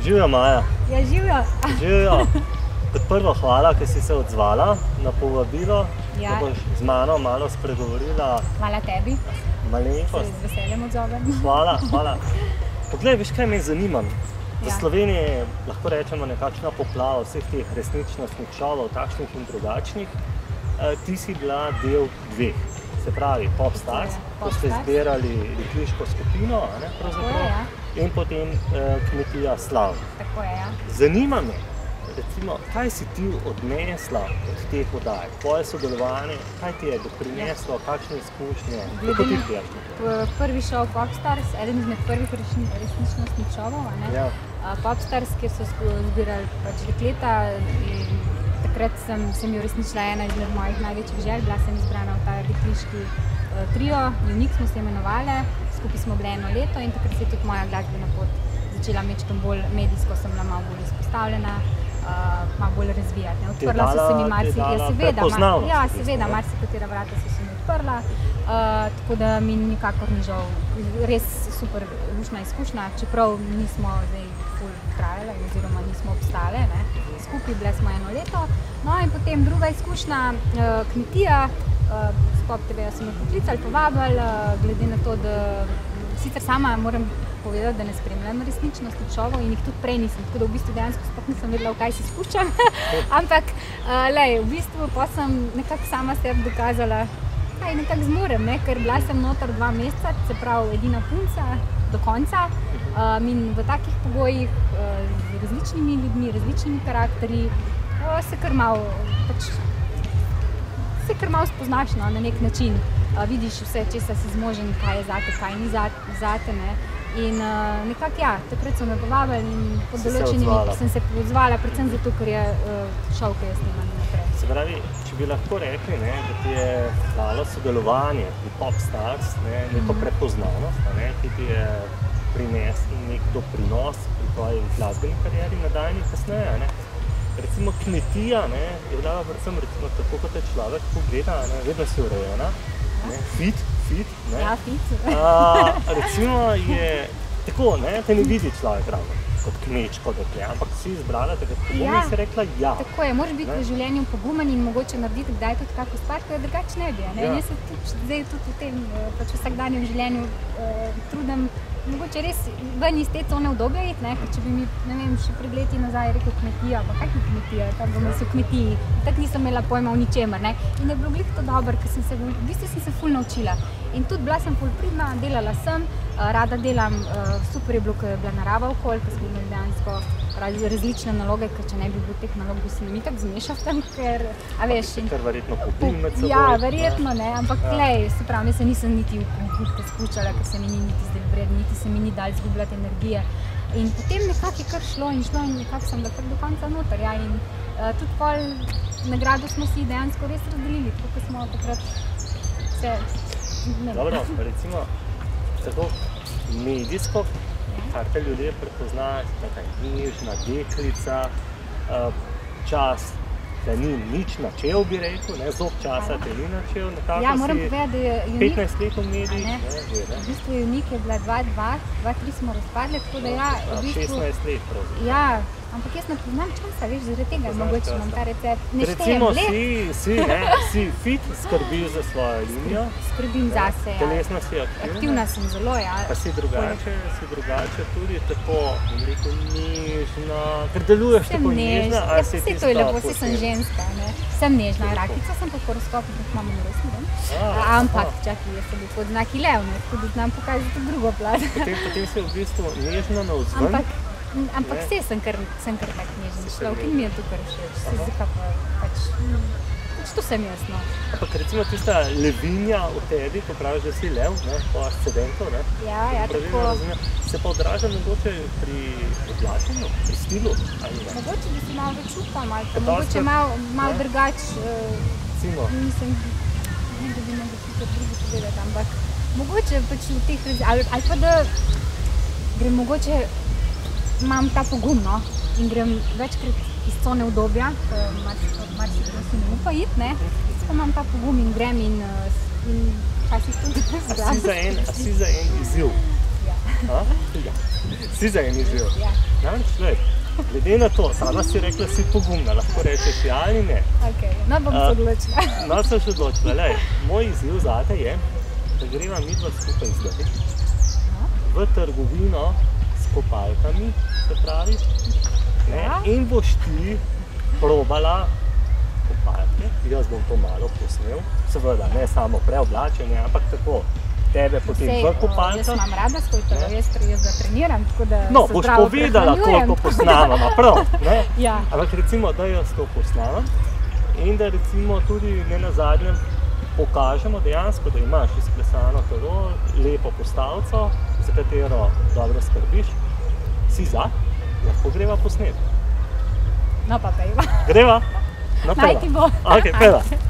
Živjo, Maja. Ja, živjo. Živjo. Kot prvo hvala, ker si se odzvala na povabilo, Ja. da boš z mano malo spregovorila. Hvala tebi, Malenkost. se z veseljem odzovem. Hvala. Poglej, veš, kaj me zanima? V Ja. Sloveniji lahko rečemo nekakšna poplava vseh teh resničnostnih šovov, takšnih in drugačnih. Ti si bila del dveh, se pravi Popstars, ko ste Popstars. zbirali dekliško skupino, a ne, pravzaprav, Tako je, ja. in potem Kmetija Slav. Tako je, ja. Zanima me, recimo, kaj si ti odnesla od teh oddaj, tvoje sodelovanje, kaj ti je doprineslo, kakšne izkušnje, kako ti priješ? Prvi šov Popstars, eden izmed prvih resničnostnih šovov, a ne? Ja. Popstars, kjer so zbirali pač dekleta, in takrat sem jo uresničila ena izmed mojih največjih želj, bila sem izbrana v ta dekliški trio, Unik smo se imenovali, skupaj smo bili 1 leto in takrat se je tudi moja glasbena pot začela mečkam bolj medijsko, sem bila malo bolj izpostavljena, malo bolj razvijati. Odprla so se mi seveda, marsikatera vrata so se mi odprla, tako da mi nikakor ni žal, res super luštna izkušnja, čeprav nismo zdaj ful trajale oziroma nismo obstale, ne. Skupaj bile smo 1 leto, no in potem druga izkušnja, Kmetija, s Pop TV-ja so me poklicali, povabili, glede na to, da sicer sama moram povedati, da ne spremljam resničnostnih šovov in jih tudi prej nisem, tako da v bistvu dejansko sploh nisem vedela, v kaj se spuščam, ampak v bistvu pa sem nekako sama sebi dokazala, kaj nekako zmorem, ne, ker bila sem noter 2 meseca, se pravi edina punca do konca, in v takih pogojih z različnimi ljudmi, različnimi karakterji se kar malo spoznaš, no, na nek način. Vidiš vse, česa si zmožen, kaj je zate, kaj ni zate, ne. In nekako ja, takrat so me povabili in pod določenimi sem se odzvala, predvsem zato, ker je šov, ki je sniman naprej. Se pravi, če bi lahko rekli, ne, da ti je dalo sodelovanje pri Popstars, ne, neko prepoznavnost, ne, ki ti je prinesel nek doprinos pri tvoji glasbeni karieri nadaljnji kasneje, ne. Recimo Kmetija, ne, je bila predvsem recimo tako, kot te človek pogleda, ne, vedno si urejena, ne, fit, ne. Ja, fit. Recimo je tako, ne, te ne vidi človek ravno kot kmečko dekle, ampak si izbrala takrat pogum in si rekla ja. Tako je, moraš biti v življenju pogumen in mogoče narediti kdaj tudi kako stvar, ki jo drugače ne bi, ne. In jaz se zdaj tudi v tem pač vsakdanjem življenju trudim mogoče res ven iz te cone udobja iti, ne, ker če bi mi, ne vem, še pred leti nazaj rekel Kmetija, pa kakšna Kmetija, tam bom jaz v kmetiji, tako nisem imela pojma o ničemer, ne. In je bilo glih to dobro, ker v bistvu sem se ful naučila. In tudi bila sem ful pridna, delala sem, rada delam, super je bilo, ko je bila narava okoli, ker smo imeli dejansko različne naloge, ker če ne bi bilo teh nalog, bi se nam itak zmešal v tem, ker, a veš... Ker verjetno popil med seboj. Ja, verjetno, ne, ampak glej, se pravi, jaz se nisem niti v konflikte spuščala, ker se mi ni niti zdaj vredno, niti se mi ni dal izgubljati energije. In potem nekako je kar šlo in nekako sem da kar do konca noter, ja, in tudi pol nagrado smo si dejansko res razdelili, tako kot smo takrat vse... Dobro, recimo, tako medijsko, kar te ljudje prepoznajo, taka nežna deklica, čas, da ni nič načel, bi rekel, ne, zob časa te ni načel, nekako ja, moram povedati, da je Unik... 15 let v medijih, ne, že, ne. V bistvu Unik je bila 2-3 smo razpadli, tako da ja, v bistvu... 16 let pravzaprav. Ja, ampak jaz ne poznam časa, veš, zaradi tega mogoče imam ta recept. Ne štejem let. Recimo, si fit, skrbiš za svojo linijo. Skrbim zase, ja. Telesno si aktivna. Aktivna sem zelo, ja. Pa si drugače tudi tako, bom rekel, nežna, ker deluješ tako nežna, ali si ti to je lepo, vsi sem ženska, ne. Sem nežna, rakica sem po horoskopu, kot imamo na resni, ne. Ampak, čakaj, jaz sem bil pod znaki lev, ne, tako da znam pokazati tudi drugo plat. Potem si v bistvu nežna navzven. Ampak vse sem kar tak nežen človek in mi je to kar všeč. Zakaj pa pač to sem jaz, no. Ampak recimo tista levinja v tebi, ko praviš, da si lev, ne, po ascendentu, ne. Ja, tako. Se pa odraža mogoče pri oblačenju, pri stilu, ali ne? Mogoče bi si malo več upam, ali pa mogoče malo drugač, mislim, ne da bi mogli tudi drugi povedati, ampak mogoče pač v teh ali pa da grem mogoče imam ta pogum, no, in grem večkrat iz cone udobja, marsikrat si ne upa iti, ne, pa imam ta pogum in grem in včasih tudi zgledam. A si za en izziv? Ja. Si za en izziv. Ja. Namreč, glede na to, sama si rekla, si pogumna, lahko rečeš ja ali ne. Okay. No, bom se odločila. No, sem še odločila. Moj izziv zate je, da greva midva skupaj zdaj v trgovino s kopalkami, se pravi, in boš ti probala kopalke. Jaz bom to malo posnel, seveda ne samo preoblačenje, ampak tako tebe potem v kopalkah. Jaz imam rada svoj telo, jaz ga treniram, tako da no, boš povedala, koliko posnavamo, prav, ne? Ja. Ampak recimo, da jaz to posnavam in da recimo tudi ne nazadnje pokažemo dejansko, da imaš izklesano telo, lepo postavco, za katero dobro skrbiš. Si za? Lahko greva posnet. No pa pejva. Greva? No, Naj ti bo. Ok, pejva.